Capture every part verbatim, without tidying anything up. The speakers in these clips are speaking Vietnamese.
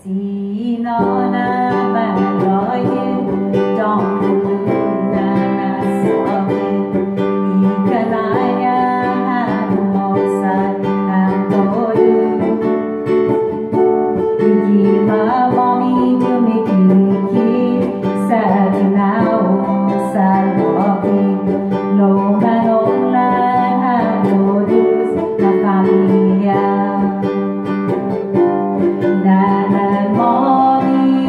Si nó na mà nói như trong đường na sao đi cả lại nha hàng một sai hàng tôi đi mà Mami cho mình đi sa đi nào sa lo đi lo mà lo la hàng tôi la familia. Nanan Mami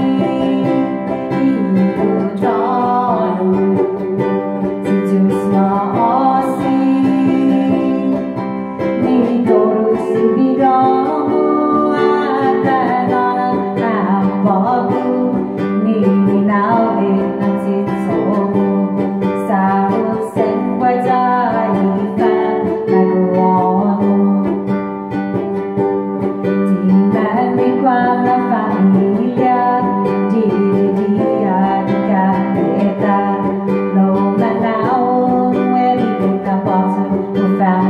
ibu jono sejus maosi ni terus bidang ada nanan apaku ni nau de nanti sobu sahut sen wajah ikan lagu Guam la familia J D Crutch lo manao we di ta boss